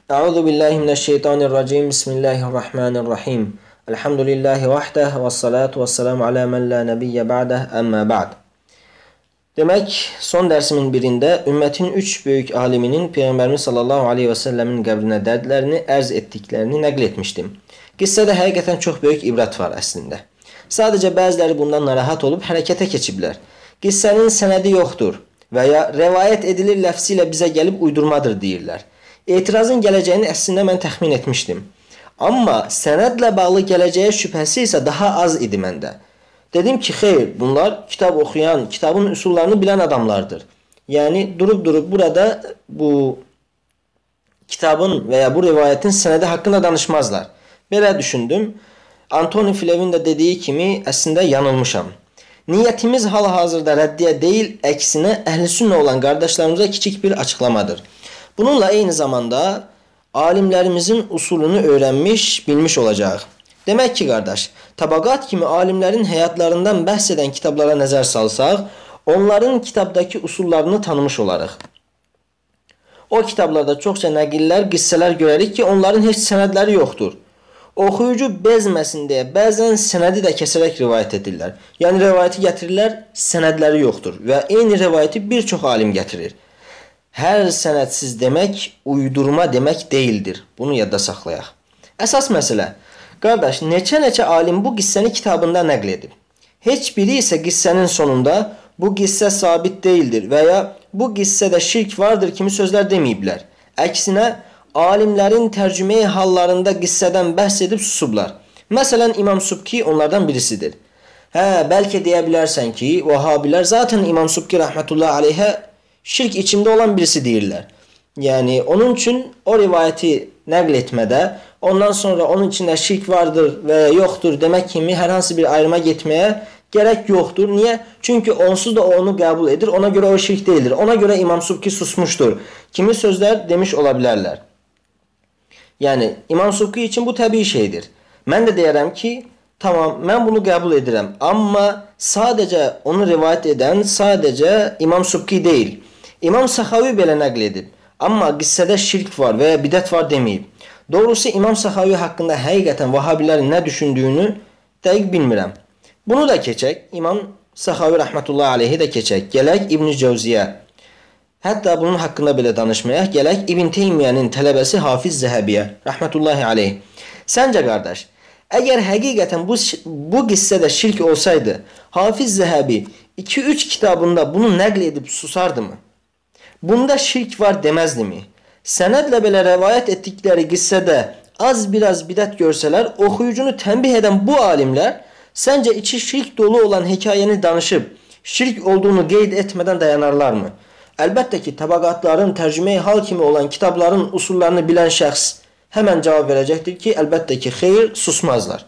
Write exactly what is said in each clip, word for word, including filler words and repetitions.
Euzu billahi mineşşeytanirracim. Bismillahirrahmanirrahim. Elhamdülillahi vahdehu ve salatu vesselamu ala men la nebiyye ba'deh amma ba'd. Demek son dersimin birinde ümmetin üç büyük aliminin Peygamberimiz sallallahu aleyhi ve sellemin qəbrinə dərdlərini ərz etdiklərini nəql etmişdim. Qissədə həqiqətən çox böyük ibrət var əslində. Sadəcə bəziləri bundan narahat olub hərəkətə keçiblər. Qissənin sənədi yoxdur və ya rəvayət edilir ləfsi ilə bizə gəlib uydurmadır deyirlər. Etirazın gələcəyini əslində mən təxmin etmişdim. Amma sənədlə bağlı gələcəyə şübhəsi isə daha az idi məndə. Dedim ki, xeyr, bunlar kitab oxuyan, kitabın üsullarını bilən adamlardır. Yəni, durub-durub burada bu kitabın və ya bu rivayətin sənədi haqqında danışmazlar. Belə düşündüm. Antoni Flevin də dediyi kimi əslində yanılmışam. Niyyətimiz hal-hazırda rəddiyə deyil, əksinə əhl-i-sünnə olan qardaşlarımıza kiçik bir açıqlamadır. Bununla eyni zamanda alimlərimizin usulunu öyrənmiş, bilmiş olacaq. Demək ki, qardaş, Tabaqat kimi alimlərin həyatlarından bəhs edən kitablara nəzər salsaq, onların kitabdakı usullarını tanımış olarıq. O kitablarda çoxca nəqillər, qissələr görərik ki, onların heç sənədləri yoxdur. Oxuyucu bezməsin deyə bəzən sənədi də kəsərək rivayət edirlər. Yəni, rivayəti gətirirlər, sənədləri yoxdur və eyni rivayəti bir çox alim gətirir. Hər sənədsiz demək, uydurma demək deyildir. Bunu yadda saxlayaq. Əsas məsələ, qardaş, neçə-neçə alim bu qissəni kitabında nəql edib. Heç biri isə qissənin sonunda bu qissə sabit deyildir və ya bu qissədə şirk vardır kimi sözlər deməyiblər. Əksinə, alimlərin tərcümeyi hallarında qissədən bəhs edib susublar. Məsələn, İmam Subki onlardan birisidir. Hə, bəlkə deyə bilərsən ki, Vahabilər zaten İmam Subki rəhmətullahi aleyhə şirk içində olan birisi deyirlər. Yəni, onun üçün o rivayəti nəql etmədə, ondan sonra onun içində şirk vardır və yoxdur demək kimi hər hansı bir ayrıma getməyə gərək yoxdur. Niyə? Çünki onsuz da onu qəbul edir, ona görə o şirk deyildir. Ona görə İmam Subki susmuşdur kimi sözlər demiş ola bilərlər. Yəni, İmam Subki üçün bu təbii şeydir. Mən də deyərəm ki, tamam, mən bunu qəbul edirəm. Amma sadəcə onu rivayət edən sadəcə İmam Subki deyil. İmam Səxavi belə nəql edib. Amma qissədə şirk var və ya bidət var deməyib. Doğrusu İmam Səxavi haqqında həqiqətən Vahabilərin nə düşündüyünü dəqiq bilmirəm. Bunu da keçək. İmam Səxavi rəhmətullahi aleyhi də keçək. Gələk İbn Cəvziyə. Hətta bunun haqqında belə danışmayaq. Gələk İbn Teymiyyənin tələbəsi Hafiz Zəhəbiyə rəhmətullahi aleyhi. Səncə qardaş, əgər həqiqətən bu, bu qissədə şirk olsaydı, Hafiz Zəhəbi iki üç kitabında bunu nəql edib susardı mı? Bunda şirk var deməzdimi? Sənədlə belə rəvayət etdikləri qissədə az biraz bidət görsələr, oxuyucunu tənbih edən bu alimlər səncə içi şirk dolu olan hekayəni danışıb, şirk olduğunu qeyd etmədən dayanarlarmı? Əlbəttə ki, tabaqatların, tərcümeyi hal kimi olan kitabların usullarını bilən şəxs həmən cavab verəcəkdir ki, əlbəttə ki, xeyr, susmazlar.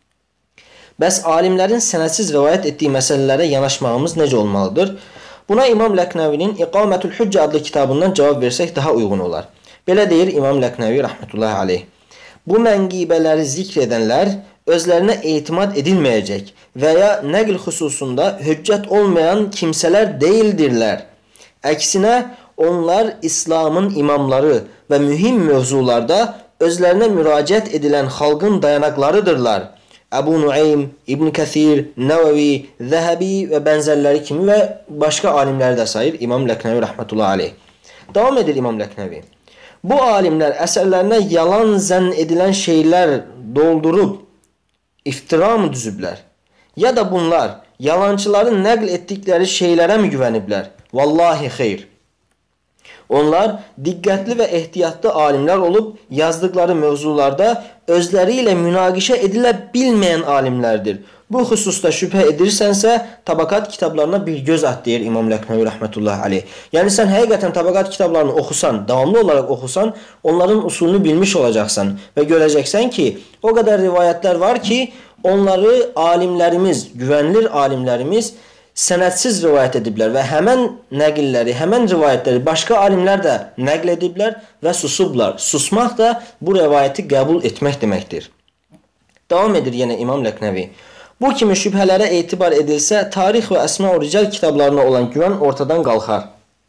Bəs alimlərin sənədsiz rəvayət etdiyi məsələlərə yanaşmağımız necə olmalıdır? Buna İmam Ləqnəvinin İqamətül Hüccə adlı kitabından cavab versək daha uyğun olar. Belə deyir İmam Ləqnəvi rəhmətullahi aleyh. Bu mənqibələri zikr edənlər özlərinə etimad edilməyəcək və ya nəql xüsusunda hüccət olmayan kimsələr deyildirlər. Əksinə, onlar İslamın imamları və mühim mövzularda özlərinə müraciət edilən xalqın dayanaqlarıdırlar. Əbu Nuaym, İbn Kəthir, Nəvəvi, Zəhəbi və bənzərləri kimi və başqa alimləri də sayır İmam Ləqnəvi rəhmətullahi aleyh. Davam edir İmam Ləqnəvi. Bu alimlər əsərlərinə yalan zənn edilən şeylər doldurub iftira mı düzüblər? Ya da bunlar yalançıların nəql etdikləri şeylərə mi güvəniblər? Vallahi xeyr. Onlar diqqətli və ehtiyatlı alimlər olub yazdıqları mövzularda özləri ilə münaqişə edilə bilməyən alimlərdir. Bu xüsusda şübhə edirsənsə, Tabaqat kitablarına bir göz at, deyir İmam Ləqnəvi rəhmətullahi aleyh. Yəni sən həqiqətən Tabaqat kitablarını oxusan, davamlı olaraq oxusan, onların usulunu bilmiş olacaqsan və görəcəksən ki, o qədər rivayətlər var ki, onları alimlərimiz, güvənilir alimlərimiz sənədsiz rivayət ediblər və həmən nəqilləri, həmən rivayətləri başqa alimlər də nəql ediblər və susublar. Susmaq da bu rivayəti qəbul etmək deməkdir. Davam edir yenə İmam Ləqnəvi. Bu kimi şübhələrə etibar edilsə, tarix və əsma-u rical kitablarına olan güvən ortadan qalxar.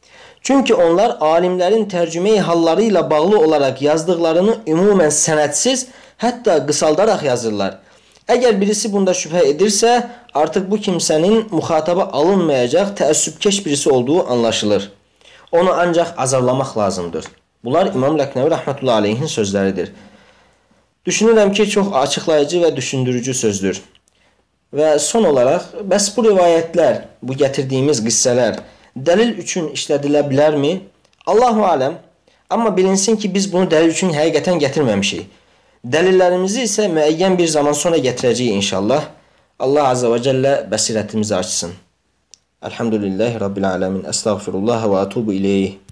Çünki onlar alimlərin tərcümeyi halları ilə bağlı olaraq yazdıqlarını ümumən sənədsiz, hətta qısaldaraq yazırlar. Əgər birisi bunda şübhə edirsə, artıq bu kimsənin müxataba alınmayacaq təəssübkeş birisi olduğu anlaşılır. Onu ancaq azarlamaq lazımdır. Bunlar İmam Ləqnəvi rəhmətullahi aleyhin sözləridir. Düşünürəm ki, çox açıqlayıcı və düşündürücü sözdür. Və son olaraq, bəs bu rivayətlər, bu gətirdiyimiz qissələr dəlil üçün işlədilə bilərmi? Allahu aləm. Amma bilinsin ki, biz bunu dəlil üçün həqiqətən gətirməmişik. Dəlillərimizi isə müəyyən bir zaman sonra gətirəcəyik inşallah. Allah azza və cəllə bəsirətimizi açsın. Elhamdülillahi Rabbil aləmin. Əstəğfirullah və atubu ileyh.